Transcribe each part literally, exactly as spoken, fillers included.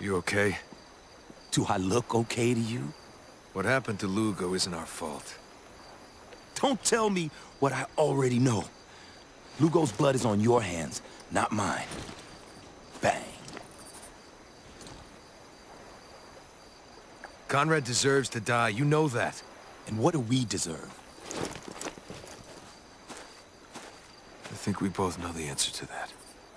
You okay? Do I look okay to you? What happened to Lugo isn't our fault. Don't tell me what I already know. Lugo's blood is on your hands, not mine. Bang. Conrad deserves to die, you know that. And what do we deserve? I think we both know the answer to that.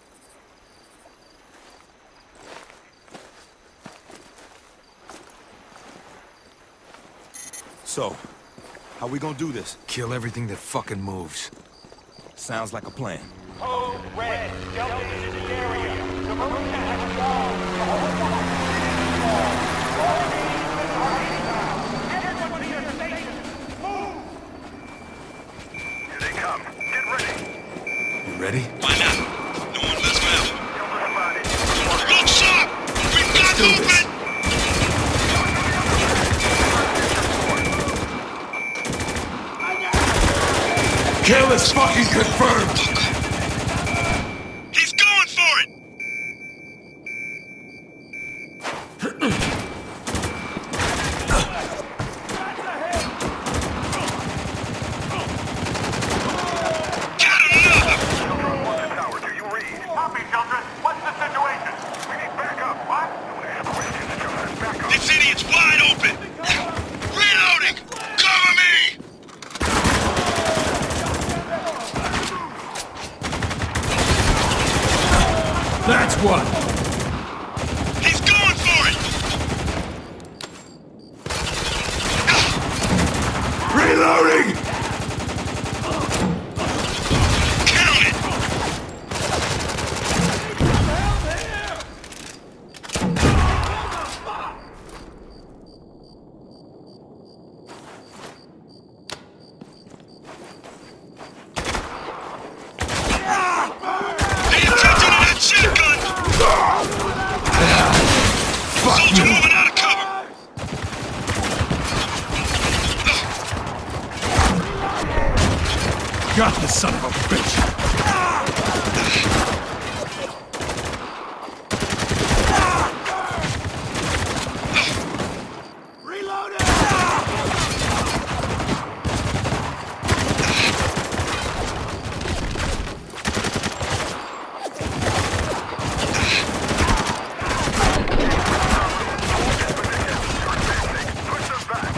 So, how we gonna do this? Kill everything that fucking moves. Sounds like a plan. Code Red, Delta into the area. The Marina has walled. The whole All remaining are inbound. Everyone to your stations. Move! Here they come. Get ready. You ready? Why not? No one lives forever. Delta's about it. Look sharp! We've got do this. movement! Kill is fucking confirmed! He's going for it! Got another! Tower, do you read? Copy, Delta. What's the situation? We need backup. What? Don't ask questions, John. Backup. This idiot's wide open! Reloading! Cover me! That's one! He's going for it! Reloading! Count it! Pay attention to that shotgun! Fuck Soldier you! moving out of cover! Got the son of a bitch! Push them back.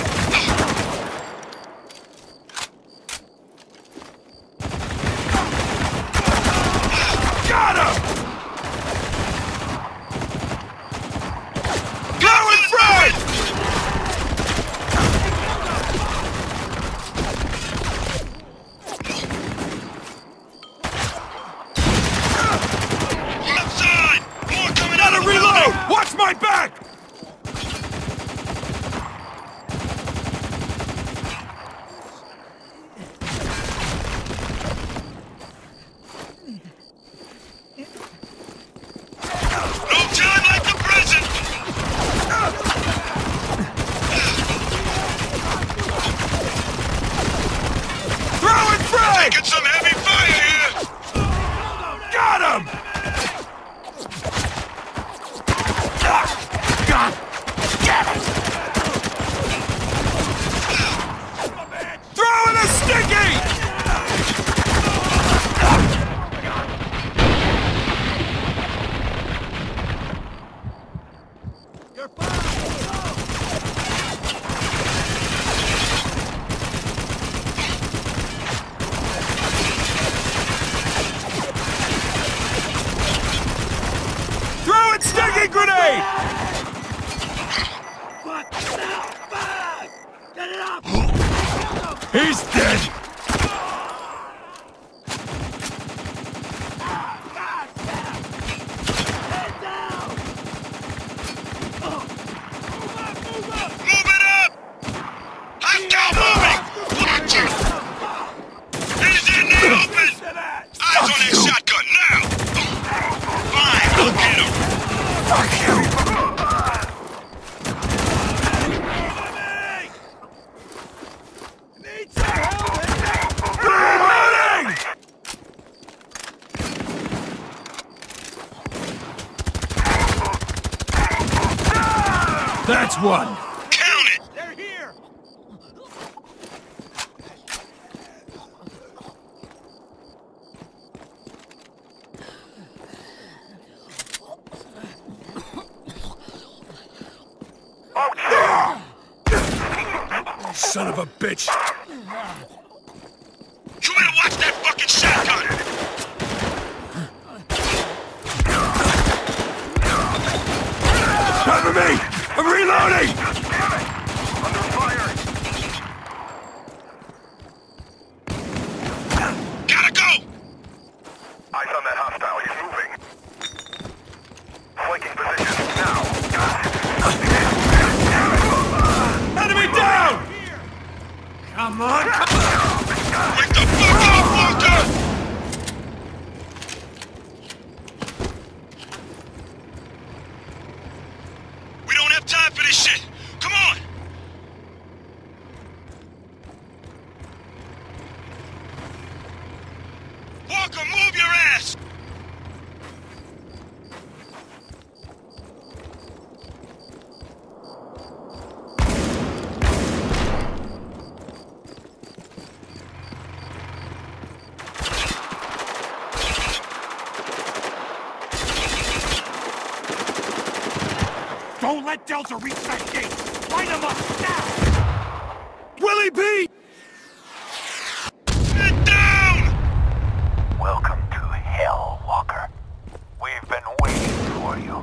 Got him! Go in front! Left side! More coming out Gotta of the reload! building! Watch my back! No time like the present! Throwing frag! Taking some heavy fire here! Got him! God damn it! Throwing a sticky! Throwing sticky grenade! He's dead! Move it up! Hostile moving! Watch it! He's in the open! Eyes on that shotgun, now! Fine, I'll get him! Fuck you! Need some help! That's one! Count it! They're here! Son of a bitch! You better watch that fucking shotgun! Cover me! I'm reloading! Under fire! Gotta go! Eyes on that hostile. He's moving. Flanking position. Now. Enemy down! Come on! Wake the fuck up, Walker! We don't have time for this shit! Come on! Walker, move your ass! Don't let Delta reach that gate! Light them up, now! Willie B! Get down! Welcome to hell, Walker. We've been waiting for you.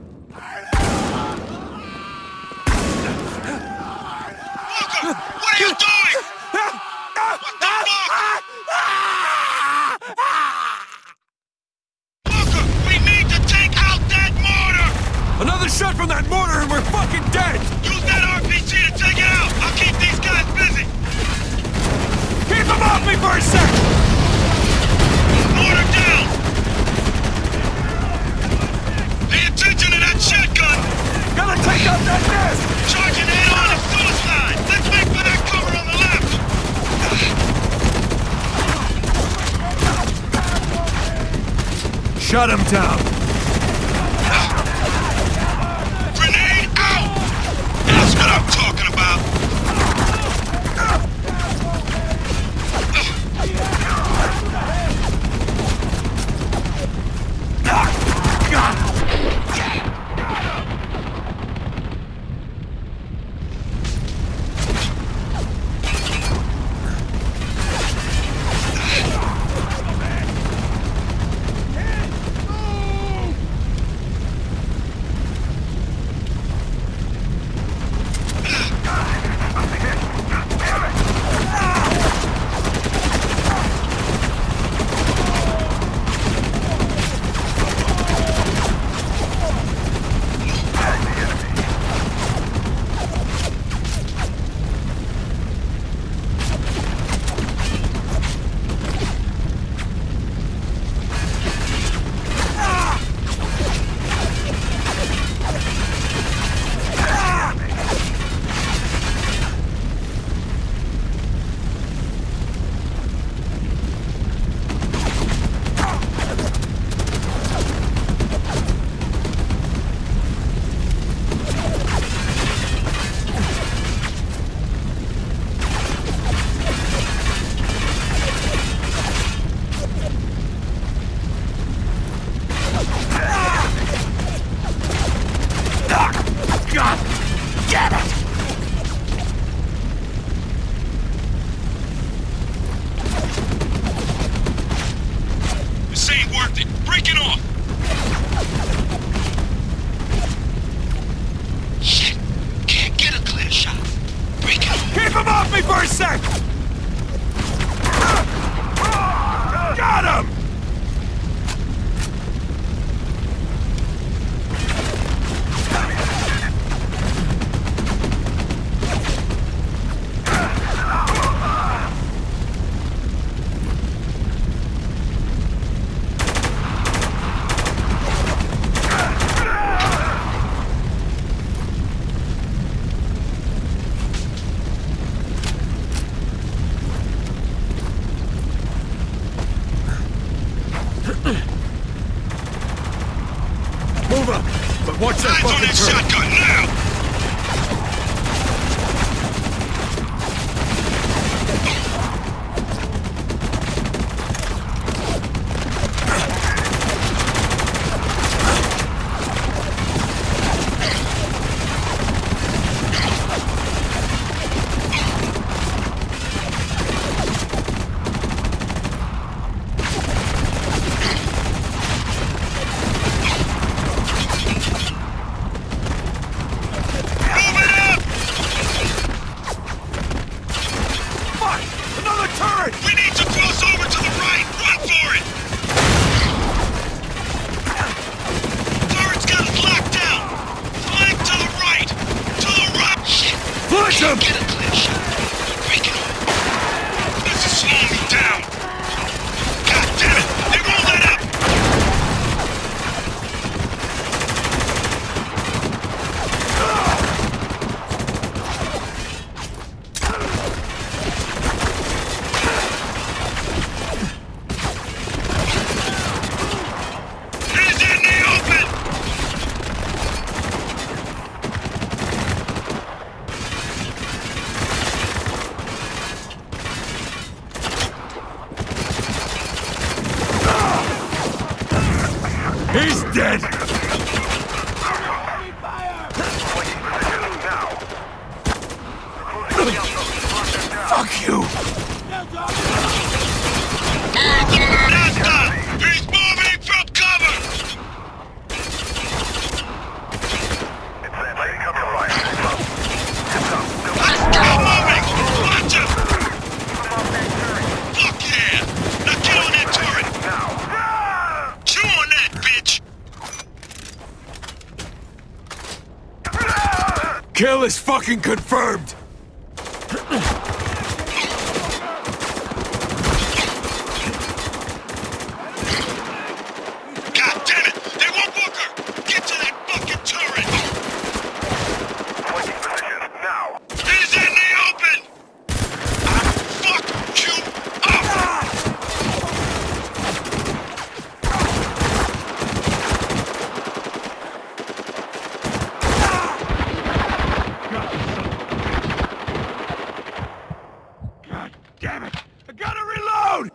Walker, what are you doing? What the fuck? Walker, we need to take out that mortar! Another shot from that mortar and we're fucking dead! Use that R P G to take it out! I'll keep these guys busy! Keep them off me for a sec! Mortar down! Pay attention to that shotgun! Gotta take out that nest! Charging head on at suicide! Let's make for that cover on the left! Shut him down! Grenade out! That's what I'm talking about! This ain't worth it! Break it off! Shit! Can't get a clear shot! Break it off! Keep him off me for a sec! Got him! Move up! But watch that fucking turret! Shotgun now! He's dead! Fuck you! Nesta! He's moving from cover! Hostile moving! Watch him! Fuck yeah! Now get on that turret! Chew on that, bitch! Kill is fucking confirmed! God damn it! They won't book her! Get to that fucking turret! He's in the open! I'll fuck you up! God damn it! I gotta reload!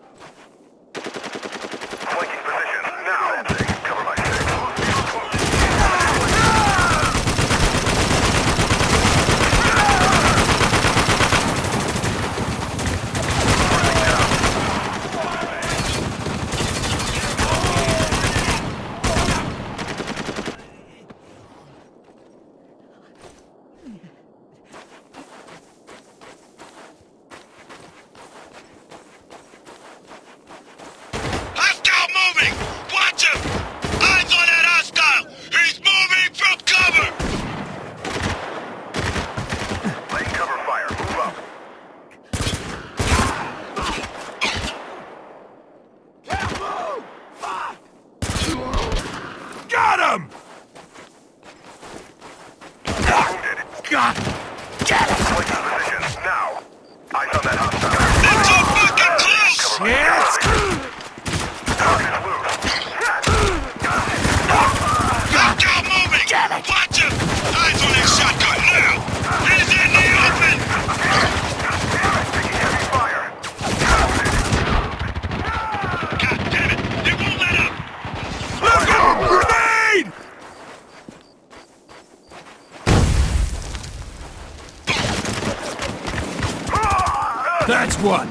Hostile moving! Watch him! Eyes on that hostile! He's moving from cover! Got him! God! Get him! That's so fucking close! Yes! Hostile moving! Watch him! Eyes on that shotgun now! He's in the open! God damn it! They won't let up! Look out! Grenade! That's one!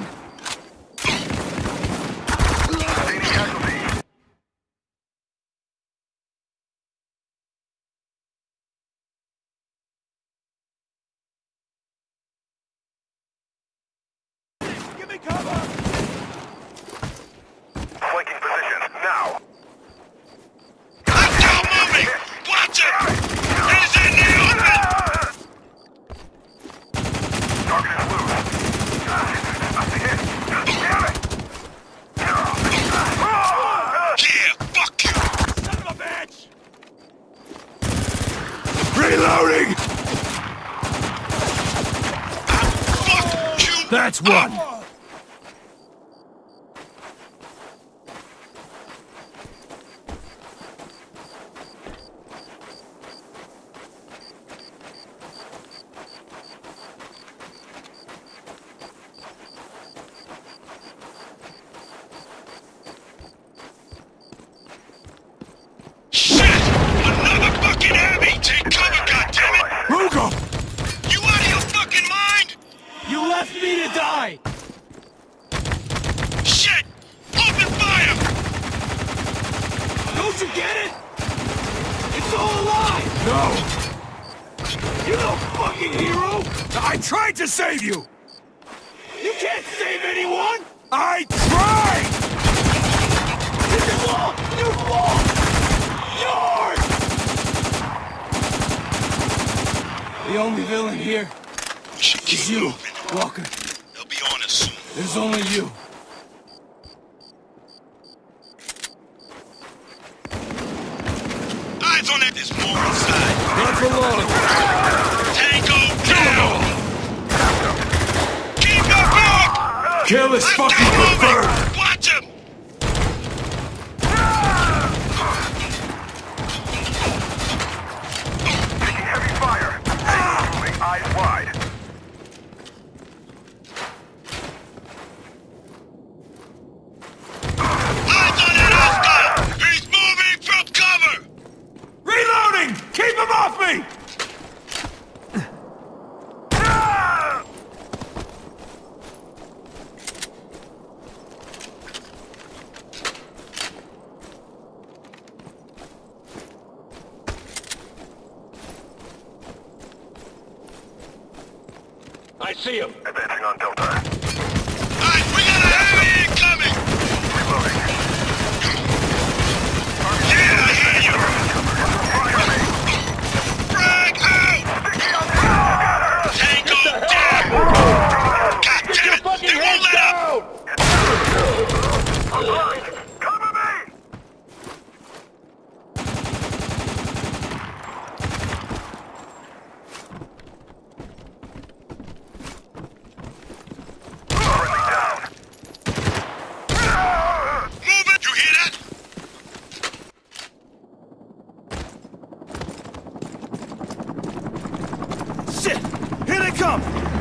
Give me cover! Hostile moving! Watch him! He's in the open! Yeah, fuck you! Son of a bitch! Reloading! Fuck you! That's one! Shit! Another fucking enemy! Take cover, goddammit! Hugo! You out of your fucking mind? You left me to die! Shit! Open fire! Don't you get it? It's all a lie! No! You little fucking hero! I tried to save you! You can't save anyone! I tried! This is all your fault! Yours! The only villain here We should keep is you, moving. Walker. They'll be on us soon. There's only you. Eyes on that this moron side. Not for long! Tango down! Keep your back! Kill is fucking Hostile confirmed! moving! Watch him! Eyes on that hostile! He's moving from cover! See him. Advancing on Delta. Alright, we got a heavy incoming! Reloading. Yeah, I hear you! Frag out! Tango down! God damn it! They won't let up! Cover me! Move it! You hear that? Shit! Here they come!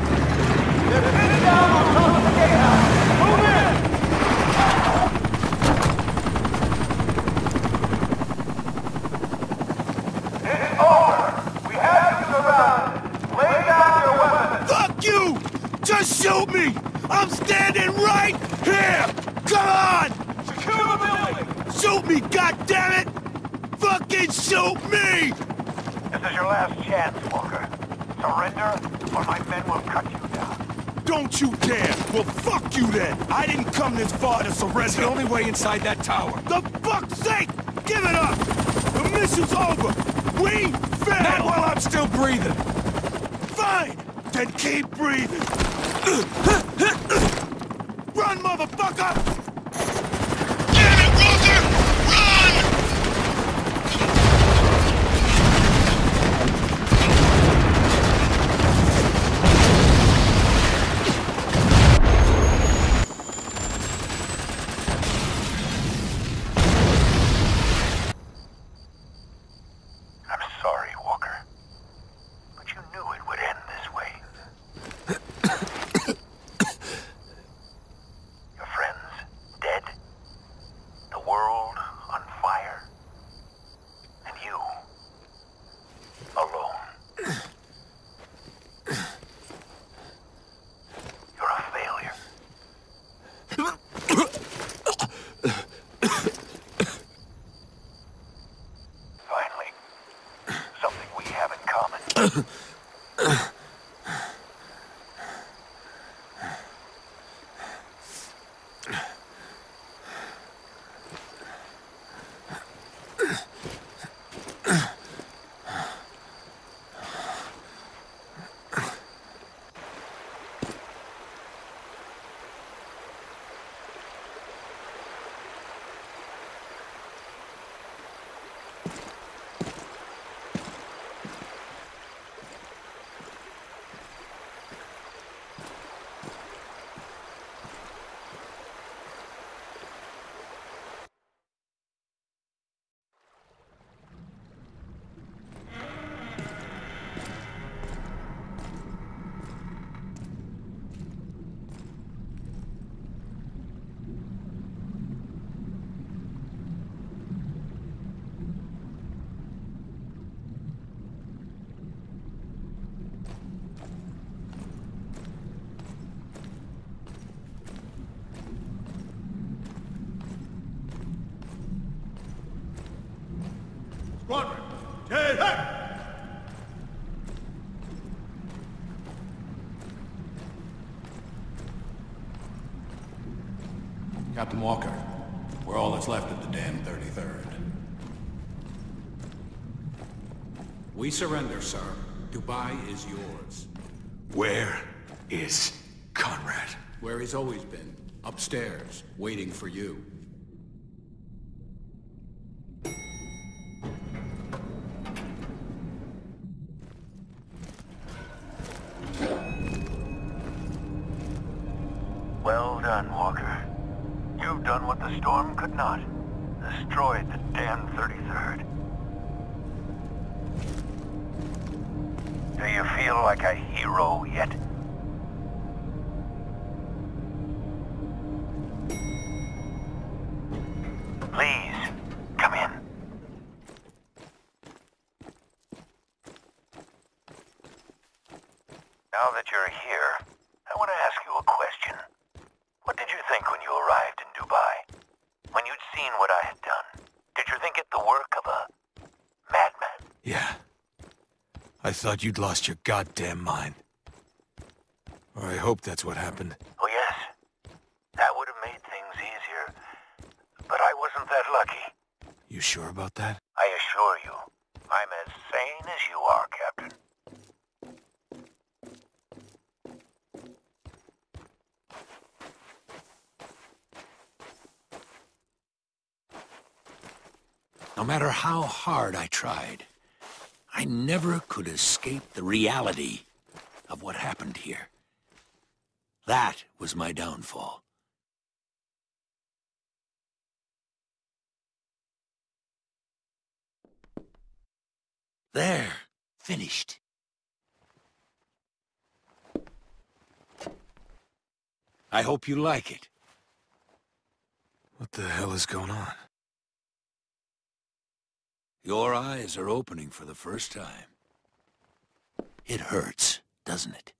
Fuck you! Just shoot me! I'm standing right here! Come on! Secure the building! Shoot me, goddammit! Fucking shoot me! This is your last chance, Walker. Surrender, or my men will cut you down. Don't you dare! Well, fuck you then! I didn't come this far to surrender! It's the only way inside that tower. The fuck's sake! Give it up! The mission's over! We failed! Not while I'm still breathing. Fine! Then keep breathing! Run, motherfucker! Damn it, Walker! Run! I'm sorry, Walker. But you knew it would end this way. Your friends dead. The world on fire. And you alone. You're a failure. Finally, something we have in common. Squadron, take it! Captain Walker, we're all that's left of the damn thirty-third. We surrender, sir. Dubai is yours. Where is Conrad? Where he's always been. Upstairs, waiting for you. Well done, Walker. You've done what the storm could not. Destroyed the damn thirty-third. Do you feel like a hero yet? Please, come in. Now that you're here, I want to ask you a question. What did you think when you arrived in Dubai? When you'd seen what I had done, did you think it the work of a madman? Yeah. I thought you'd lost your goddamn mind. Or I hope that's what happened. Oh, yes. That would have made things easier. But I wasn't that lucky. You sure about that? I assure you, I'm as sane as you are, Captain. No matter how hard I tried, I never could escape the reality of what happened here. That was my downfall. There, finished. I hope you like it. What the hell is going on? Your eyes are opening for the first time. It hurts, doesn't it?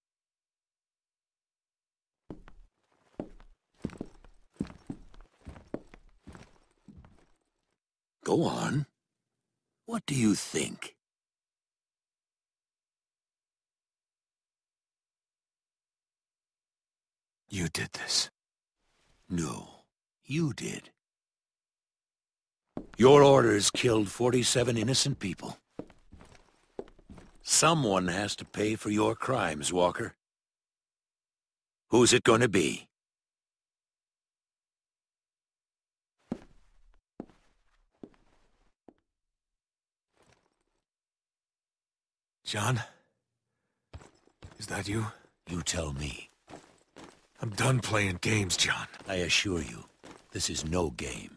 Go on. What do you think? You did this. No, you did. Your orders killed forty-seven innocent people. Someone has to pay for your crimes, Walker. Who's it gonna be? John? Is that you? You tell me. I'm done playing games, John. I assure you, this is no game.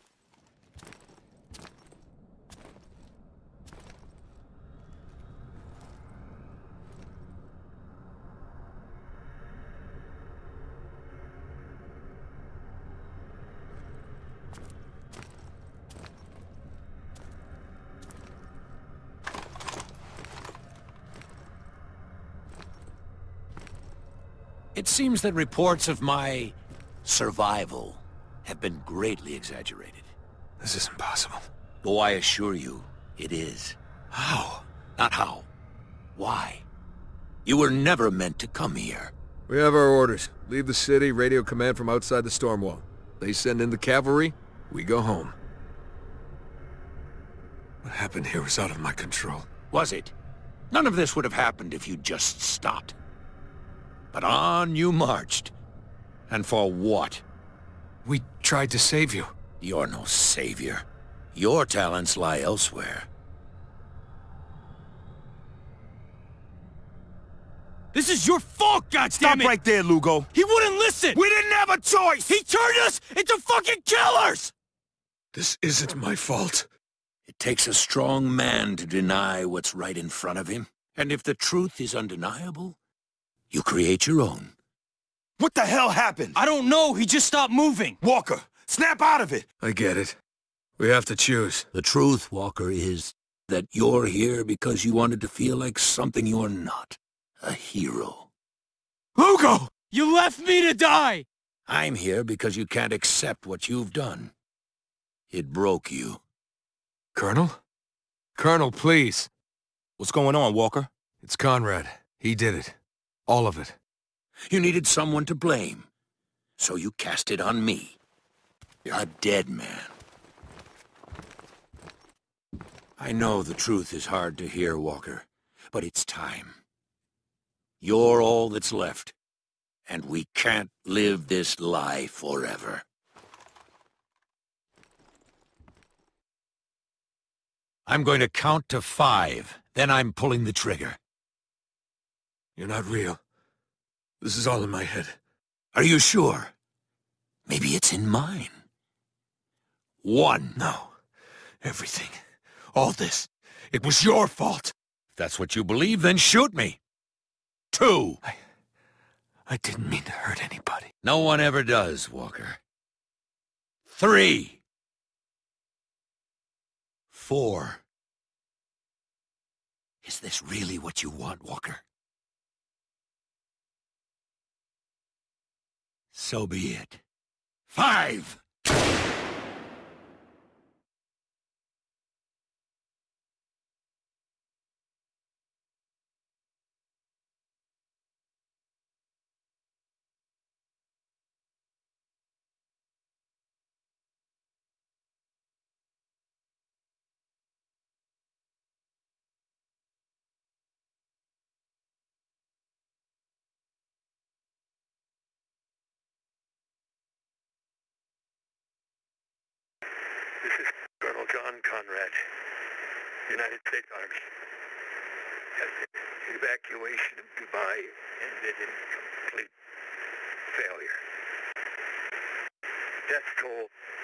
It seems that reports of my survival have been greatly exaggerated. This isn't possible. Though I assure you, it is. How? Not how. Why? You were never meant to come here. We have our orders. Leave the city, radio command from outside the storm wall. They send in the cavalry, we go home. What happened here was out of my control. Was it? None of this would have happened if you'd just stopped. But on you marched. And for what? We tried to save you. You're no savior. Your talents lie elsewhere. This is your fault, goddammit! Stop right there, Lugo. He wouldn't listen! We didn't have a choice! He turned us into fucking killers! This isn't my fault. It takes a strong man to deny what's right in front of him. And if the truth is undeniable, you create your own. What the hell happened? I don't know, he just stopped moving. Walker, snap out of it! I get it. We have to choose. The truth, Walker, is that you're here because you wanted to feel like something you're not. A hero. Lugo! You left me to die! I'm here because you can't accept what you've done. It broke you. Colonel? Colonel, please. What's going on, Walker? It's Conrad. He did it. All of it. You needed someone to blame, so you cast it on me. You're a dead man. I know the truth is hard to hear, Walker, but it's time. You're all that's left, and we can't live this lie forever. I'm going to count to five, then I'm pulling the trigger. You're not real. This is all in my head. Are you sure? Maybe it's in mine. One. No. Everything. All this. It was your fault. If that's what you believe, then shoot me. Two. I... I didn't mean to hurt anybody. No one ever does, Walker. Three. Four. Is this really what you want, Walker? So be it. Five! John Conrad, United States Army. The evacuation of Dubai ended in complete failure. Death toll